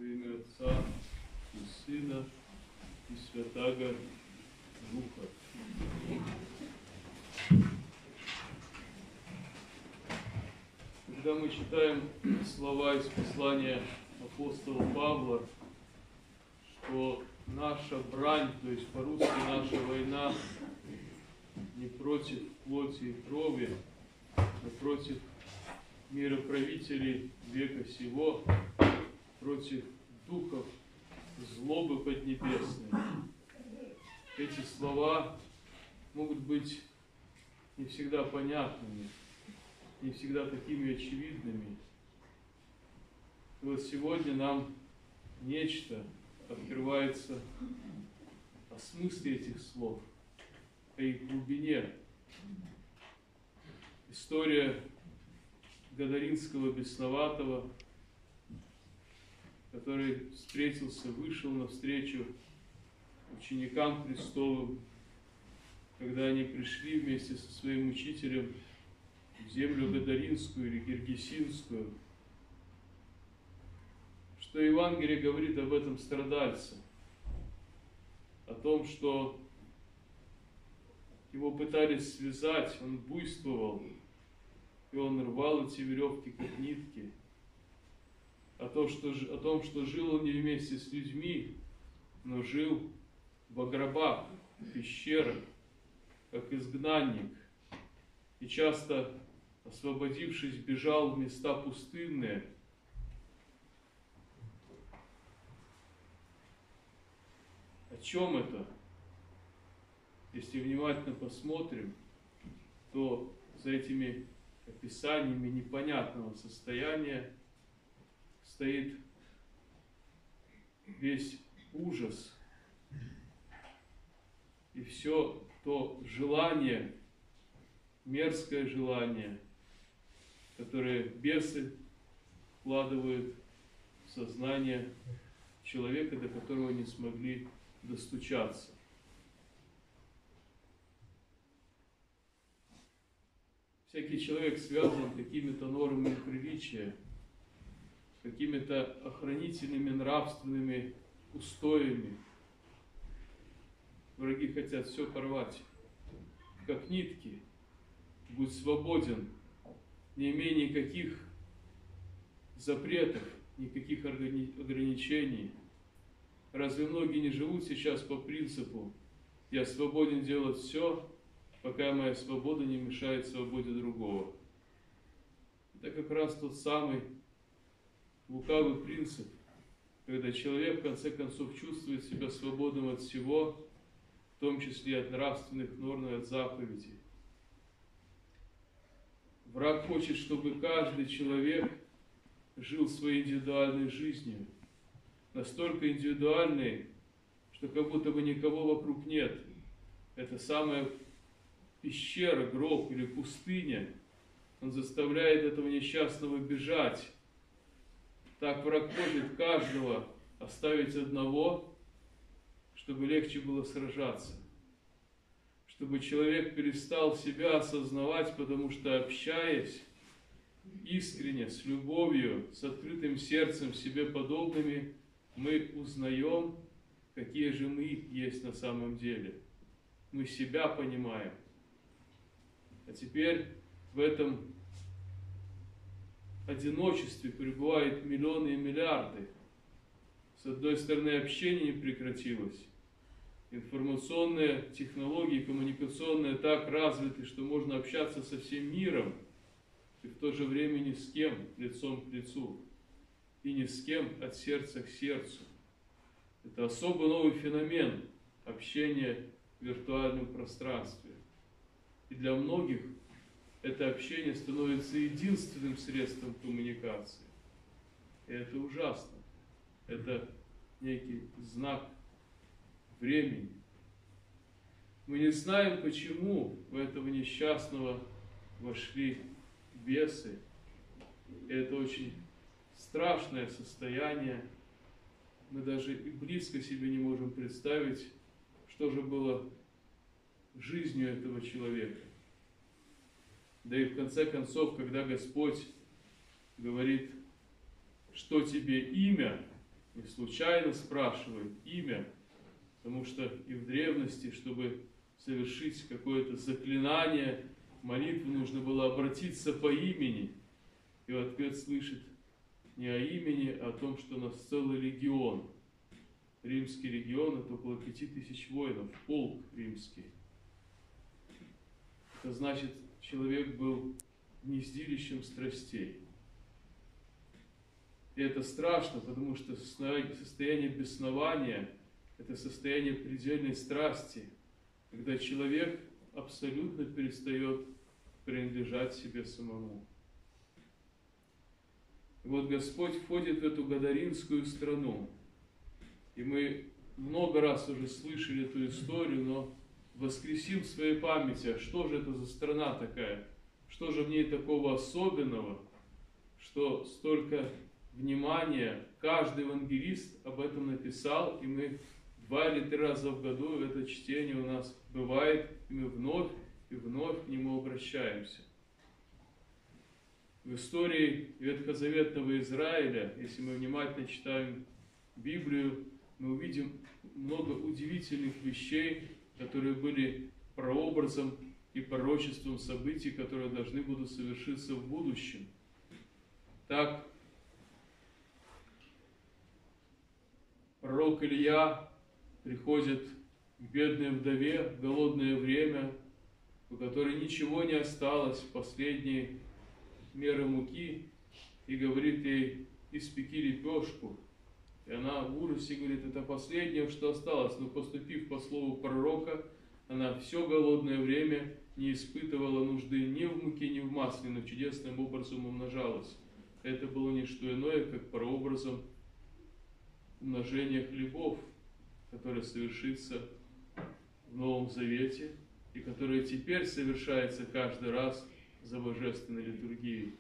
ім'я Отця і Сина и Святаго Духа. Когда мы читаем слова из послания апостола Павла, что наша брань, то есть по-русски наша война, не против плоти и крови, а против мироправителей века сего, против духов злобы поднебесной. Эти слова могут быть не всегда понятными, не всегда такими очевидными. И вот сегодня нам нечто открывается о смысле этих слов, о их глубине. История Гадаринского бесноватого, который встретился, вышел навстречу ученикам Христовым, когда они пришли вместе со своим учителем в землю Гадаринскую или Гергесинскую, что Евангелие говорит об этом страдальце, о том, что его пытались связать, он буйствовал, и он рвал эти веревки, как нитки, о том, что жил он не вместе с людьми, но жил во гробах, в пещерах, как изгнанник, и часто, освободившись, бежал в места пустынные. О чем это? Если внимательно посмотрим, то за этими описаниями непонятного состояния стоит весь ужас и все то желание, мерзкое желание, которое бесы вкладывают в сознание человека, до которого не смогли достучаться. Всякий человек связан какими-то нормами приличия, какими-то охранительными нравственными устоями. Враги хотят все порвать, как нитки. Будь свободен, не имея никаких запретов, никаких ограничений. Разве многие не живут сейчас по принципу «я свободен делать все, пока моя свобода не мешает свободе другого»? Это как раз тот самый лукавый принцип, когда человек в конце концов чувствует себя свободным от всего, в том числе от нравственных норм и от заповедей. Враг хочет, чтобы каждый человек жил своей индивидуальной жизнью, настолько индивидуальной, что как будто бы никого вокруг нет. Это самая пещера, гроб или пустыня. Он заставляет этого несчастного бежать. Так враг хочет каждого оставить одного, чтобы легче было сражаться. Чтобы человек перестал себя осознавать, потому что, общаясь искренне, с любовью, с открытым сердцем, себе подобными, мы узнаем, какие же мы есть на самом деле. Мы себя понимаем. А теперь в этом одиночестве пребывают миллионы и миллиарды. С одной стороны, общение не прекратилось. Информационные технологии, коммуникационные так развиты, что можно общаться со всем миром, и в то же время ни с кем лицом к лицу, и ни с кем от сердца к сердцу. Это особо новый феномен общения в виртуальном пространстве. И для многих это общение становится единственным средством коммуникации. И это ужасно. Это некий знак времени. Мы не знаем, почему в этого несчастного вошли бесы. И это очень страшное состояние. Мы даже и близко себе не можем представить, что же было жизнью этого человека. Да и в конце концов, когда Господь говорит, что тебе имя, не случайно спрашивает имя, потому что и в древности, чтобы совершить какое-то заклинание, молитву, нужно было обратиться по имени. И в ответ слышит не о имени, а о том, что у нас целый легион. Римский легион — это около 5000 воинов, полк римский. Это значит, человек был вместилищем страстей. И это страшно, потому что состояние беснования — это состояние предельной страсти, когда человек абсолютно перестает принадлежать себе самому. И вот Господь входит в эту гадаринскую страну. И мы много раз уже слышали эту историю, но воскресим в своей памяти, а что же это за страна такая? Что же в ней такого особенного, что столько внимания каждый евангелист об этом написал, и мы 2 или 3 раза в году это чтение у нас бывает, и мы вновь и вновь к нему обращаемся. В истории Ветхозаветного Израиля, если мы внимательно читаем Библию, мы увидим много удивительных вещей, которые были прообразом и пророчеством событий, которые должны будут совершиться в будущем. Так, пророк Илья приходит к бедной вдове в голодное время, у которой ничего не осталось, последние меры муки, и говорит ей: испеки лепешку. И она в ужасе говорит: это последнее, что осталось. Но поступив по слову пророка, она все голодное время не испытывала нужды ни в муке, ни в масле, но чудесным образом умножалась. Это было не что иное, как прообразом умножения хлебов, которое совершится в Новом Завете и которое теперь совершается каждый раз за божественной литургией.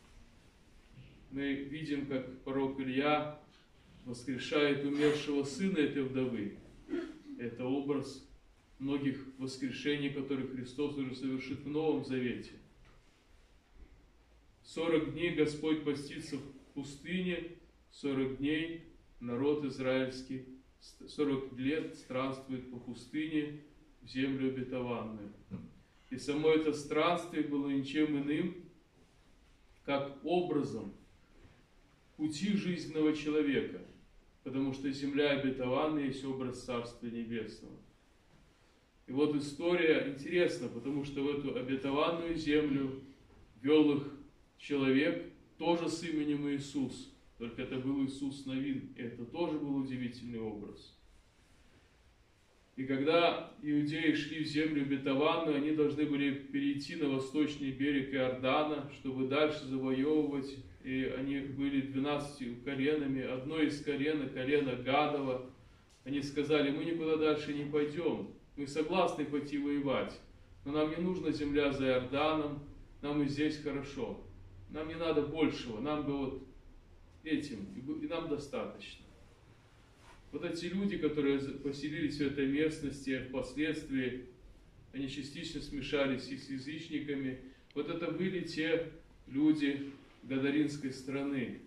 Мы видим, как пророк Илья воскрешает умершего сына этой вдовы. Это образ многих воскрешений, которые Христос уже совершит в Новом Завете. 40 дней Господь постится в пустыне, 40 дней народ израильский 40 лет странствует по пустыне в землю обетованную. И само это странствие было ничем иным, как образом пути жизненного человека, потому что земля обетованная есть образ Царствия Небесного. И вот история интересна, потому что в эту обетованную землю вел их человек, тоже с именем Иисус, только это был Иисус Навин, и это тоже был удивительный образ. И когда иудеи шли в землю обетованную, они должны были перейти на восточный берег Иордана, чтобы дальше завоевывать. И они были 12 коленами. Одно из колена Гадова. Они сказали: мы никуда дальше не пойдем. Мы согласны пойти воевать, но нам не нужна земля за Иорданом, нам и здесь хорошо. Нам не надо большего, нам бы вот этим, и нам достаточно. Вот эти люди, которые поселились в этой местности, впоследствии они частично смешались и с язычниками. Вот это были те люди гадаринской страны.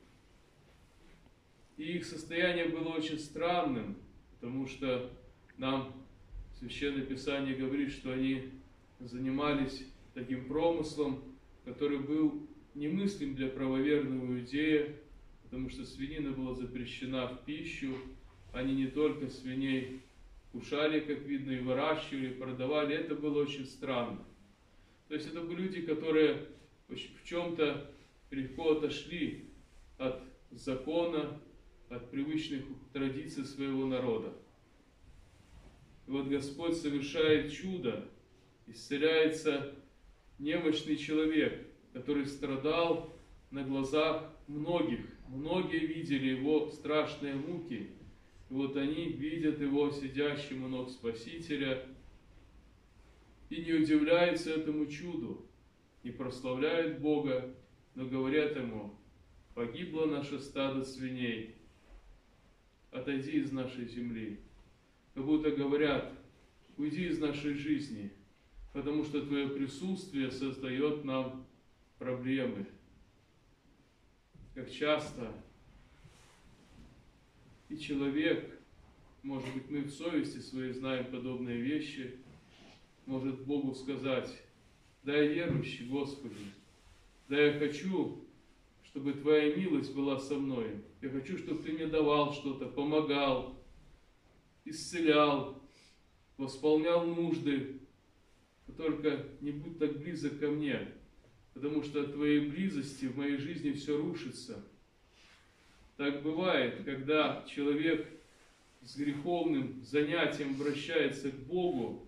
И их состояние было очень странным, потому что нам Священное Писание говорит, что они занимались таким промыслом, который был немыслим для правоверного иудея, потому что свинина была запрещена в пищу. Они не только свиней кушали, как видно, и выращивали, продавали. Это было очень странно. То есть это были люди, которые в чем-то легко отошли от закона, от привычных традиций своего народа. И вот Господь совершает чудо, исцеляется немощный человек, который страдал на глазах многих. Многие видели его страшные муки. И вот они видят его сидящим у ног Спасителя и не удивляются этому чуду, не прославляют Бога, но говорят ему: погибло наше стадо свиней, отойди из нашей земли. Как будто говорят: уйди из нашей жизни, потому что твое присутствие создает нам проблемы. Как часто И человек, может быть, мы в совести своей знаем подобные вещи, может Богу сказать: да я верующий, Господи, да я хочу, чтобы Твоя милость была со мной. Я хочу, чтобы Ты мне давал что-то, помогал, исцелял, восполнял нужды. Только не будь так близок ко мне, потому что от Твоей близости в моей жизни все рушится. Так бывает, когда человек с греховным занятием обращается к Богу,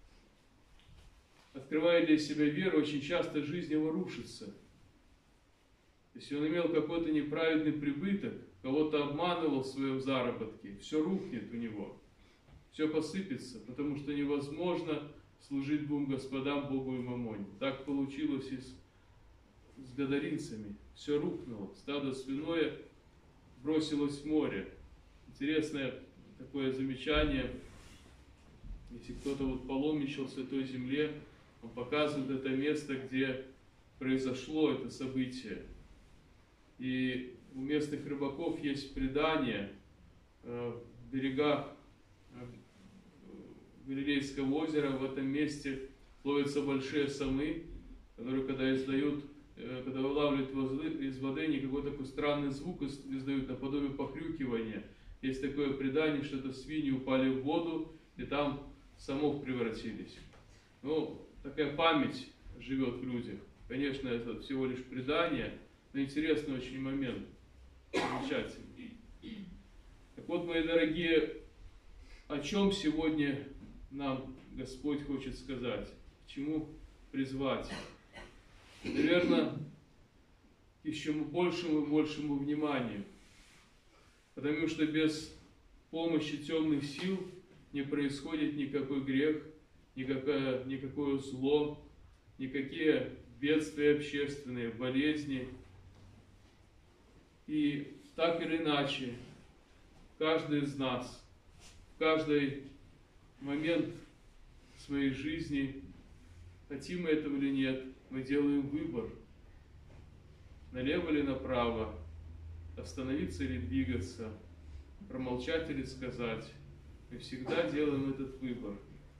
открывая для себя веру, очень часто жизнь его рушится. Если он имел какой-то неправедный прибыток, кого-то обманывал в своем заработке, все рухнет у него, все посыпется, потому что невозможно служить двум господам, Богу и мамоне. Так получилось и с гадаринцами. Все рухнуло, стадо свиное бросилось в море. Интересное такое замечание. Если кто-то паломничал в Святой Земле, он показывает это место, где произошло это событие. И у местных рыбаков есть предание в берегах Галилейского озера. В этом месте ловятся большие самы, которые, когда вылавливают из воды, они какой-то такой странный звук издают, наподобие похрюкивания. Есть такое предание, что это свиньи упали в воду и там в самов превратились. Такая память живет в людях. Конечно, это всего лишь предание, но интересный очень момент. Замечательный. Так вот, мои дорогие, о чем сегодня нам Господь хочет сказать? К чему призвать? Наверное, к еще большему и большему вниманию. Потому что без помощи темных сил не происходит никакой грех, никакое зло, никакие бедствия общественные, болезни. И так или иначе, каждый из нас, в каждый момент своей жизни, хотим мы этого или нет, мы делаем выбор, налево или направо, остановиться или двигаться, промолчать или сказать. Мы всегда делаем этот выбор.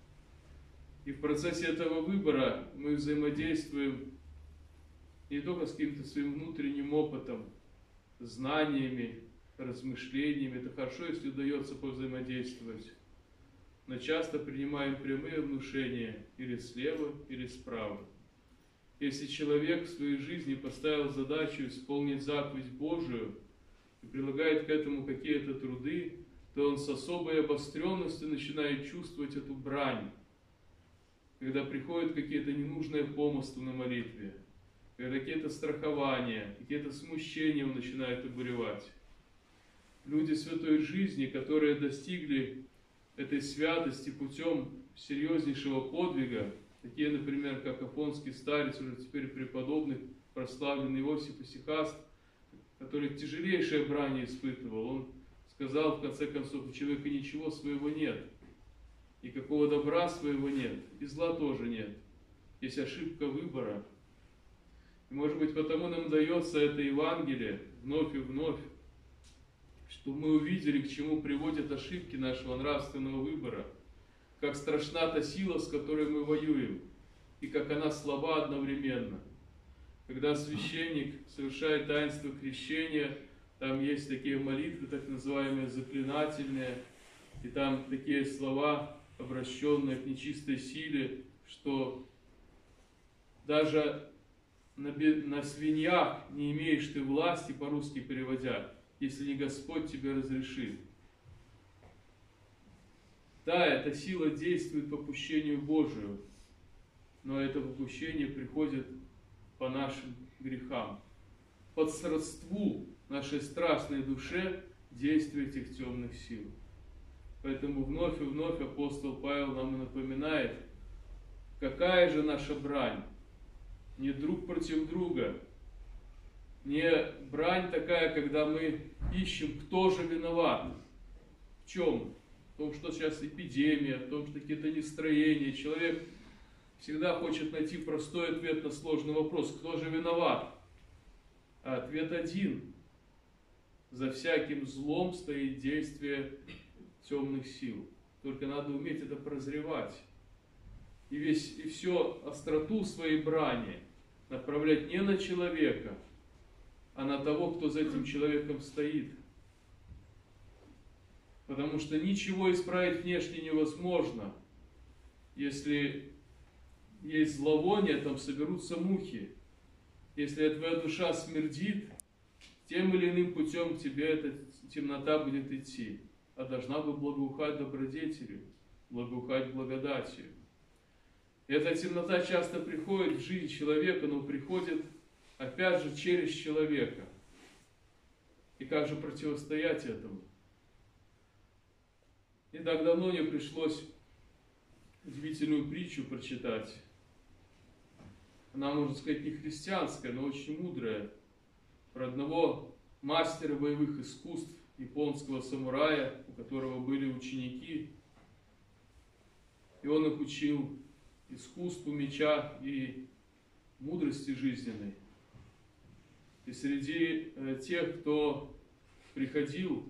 И в процессе этого выбора мы взаимодействуем не только с каким-то своим внутренним опытом, знаниями, размышлениями. Это хорошо, если удается повзаимодействовать. Но часто принимаем прямые внушения или слева, или справа. Если человек в своей жизни поставил задачу исполнить заповедь Божию и прилагает к этому какие-то труды, то он с особой обостренностью начинает чувствовать эту брань. Когда приходят какие-то ненужные помыслы на молитве, когда какие-то страхования, какие-то смущения он начинает обуревать. Люди святой жизни, которые достигли этой святости путем серьезнейшего подвига, такие, например, как Афонский старец, уже теперь преподобный, прославленный Иосиф Исихаст, который тяжелейшее брань испытывал. Он сказал, в конце концов, у человека ничего своего нет, никакого добра своего нет, и зла тоже нет. Есть ошибка выбора. И, может быть, потому нам дается это Евангелие вновь и вновь, чтобы мы увидели, к чему приводят ошибки нашего нравственного выбора, как страшна та сила, с которой мы воюем, и как она слаба одновременно. Когда священник совершает таинство крещения, там есть такие молитвы, так называемые заклинательные, и там такие слова, обращенные к нечистой силе, что даже на свиньях не имеешь ты власти, по-русски переводя, если не Господь тебе разрешит. Да, эта сила действует по попущению Божию, но это попущение приходит по нашим грехам, под сродству нашей страстной душе действия этих темных сил. Поэтому вновь и вновь апостол Павел нам напоминает, какая же наша брань. Не друг против друга, не брань такая, когда мы ищем, кто же виноват. В чем? В том, что сейчас эпидемия, в том, что какие-то нестроения. Человек всегда хочет найти простой ответ на сложный вопрос. Кто же виноват? А ответ один. За всяким злом стоит действие темных сил. Только надо уметь это прозревать. И всю остроту своей брани направлять не на человека, а на того, кто за этим человеком стоит. Потому что ничего исправить внешне невозможно. Если есть зловоние, там соберутся мухи. Если твоя душа смердит, тем или иным путем к тебе эта темнота будет идти. А должна бы благоухать добродетелью, благоухать благодатью. И эта темнота часто приходит в жизнь человека, но приходит опять же через человека. И как же противостоять этому? Не так давно мне пришлось удивительную притчу прочитать. Она, можно сказать, не христианская, но очень мудрая. Про одного мастера боевых искусств, японского самурая, у которого были ученики. И он их учил искусству меча и мудрости жизненной. И среди тех, кто приходил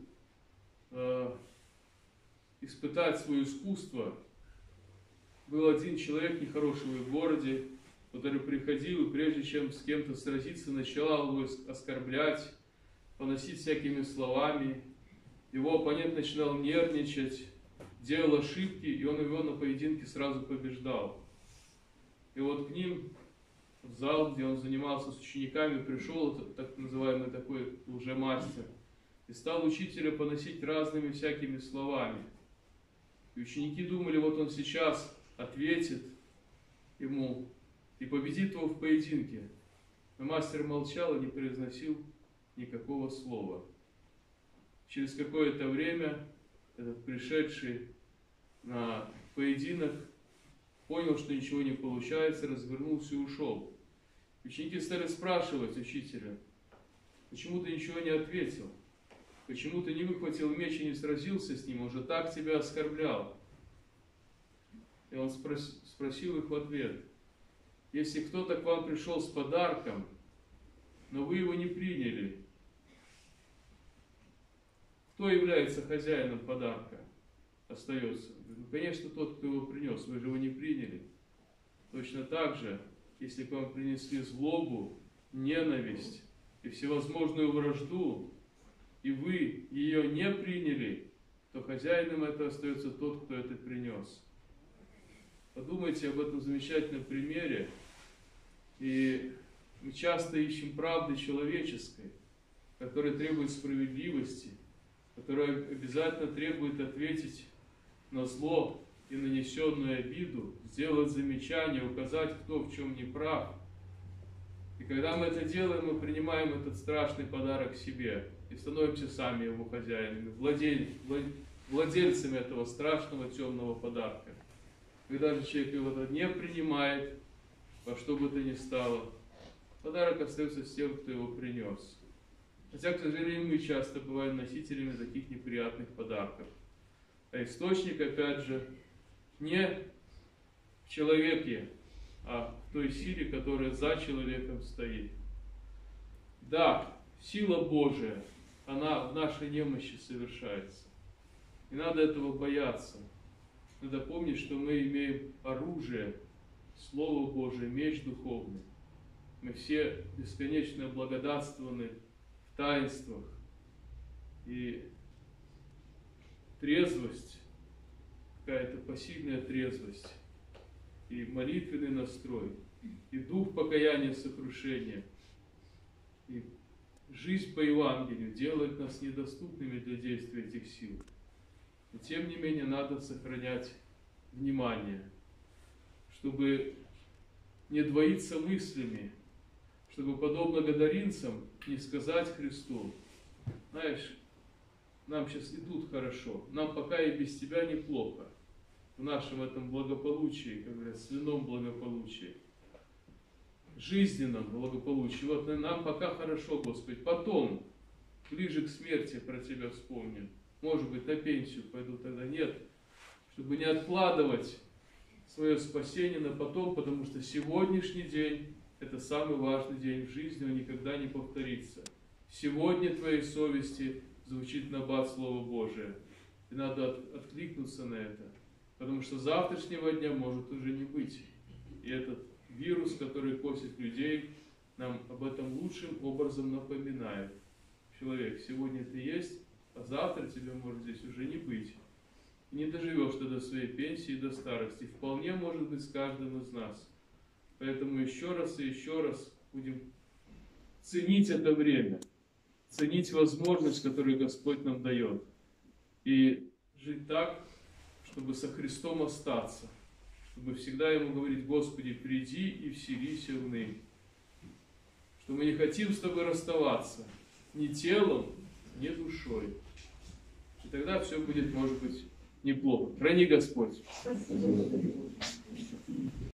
испытать свое искусство, был один человек нехороший в городе, который приходил и прежде чем с кем-то сразиться, начал его оскорблять, поносить всякими словами. Его оппонент начинал нервничать, делал ошибки, и он его на поединке сразу побеждал. И вот к ним в зал, где он занимался с учениками, пришел так называемый такой лжемастер и стал учителя поносить разными всякими словами. И ученики думали, вот он сейчас ответит ему и победит его в поединке. Но мастер молчал и не произносил никакого слова. Через какое-то время этот пришедший на поединок понял, что ничего не получается, развернулся и ушел. Ученики стали спрашивать учителя, почему ты ничего не ответил? Почему ты не выхватил меч и не сразился с ним? Он же так тебя оскорблял. И он спросил их в ответ, если кто-то к вам пришел с подарком, но вы его не приняли, кто является хозяином подарка? Остается. Ну, конечно, тот, кто его принес, вы же его не приняли. Точно так же, если к вам принесли злобу, ненависть и всевозможную вражду, и вы ее не приняли, то хозяином это остается тот, кто это принес. Подумайте об этом замечательном примере. И мы часто ищем правды человеческой, которая требует справедливости, которая обязательно требует ответить на зло и нанесенную обиду, сделать замечание, указать, кто в чем не прав. И когда мы это делаем, мы принимаем этот страшный подарок себе и становимся сами его хозяинами, владельцами этого страшного темного подарка. Когда же человек его не принимает, во что бы то ни стало, подарок остается с тем, кто его принес. Хотя, к сожалению, мы часто бываем носителями таких неприятных подарков. А источник, опять же, не в человеке, а в той силе, которая за человеком стоит. Да, сила Божия, она в нашей немощи совершается. Не надо этого бояться. Надо помнить, что мы имеем оружие, Слово Божие, меч духовный. Мы все бесконечно благодатствованы в таинствах. И трезвость, какая-то пассивная трезвость, и молитвенный настрой, и дух покаяния, сокрушения, и жизнь по Евангелию делает нас недоступными для действия этих сил. И тем не менее надо сохранять внимание, чтобы не двоиться мыслями, чтобы, подобно гадаринцам, не сказать Христу, знаешь, нам сейчас идут хорошо, нам пока и без тебя неплохо, в нашем этом благополучии, как говорят, свином благополучии, жизненном благополучии. Вот нам пока хорошо, Господи, потом, ближе к смерти про Тебя вспомним. Может быть, на пенсию пойду тогда. Нет, чтобы не откладывать свое спасение на потом, потому что сегодняшний день – это самый важный день в жизни, он никогда не повторится. Сегодня твоей совести звучит набат Слова Божия. И надо откликнуться на это, потому что завтрашнего дня может уже не быть. И этот вирус, который косит людей, нам об этом лучшим образом напоминает. Человек, сегодня ты есть, а завтра тебя может здесь уже не быть. И не доживешь ты до своей пенсии, до старости. Вполне может быть с каждым из нас. Поэтому еще раз и еще раз будем ценить это время, ценить возможность, которую Господь нам дает. И жить так, чтобы со Христом остаться, чтобы всегда Ему говорить: Господи, приди и вселися в ныне. Что мы не хотим с Тобой расставаться ни телом, ни душой. И тогда все будет, может быть, неплохо. Храни Господь.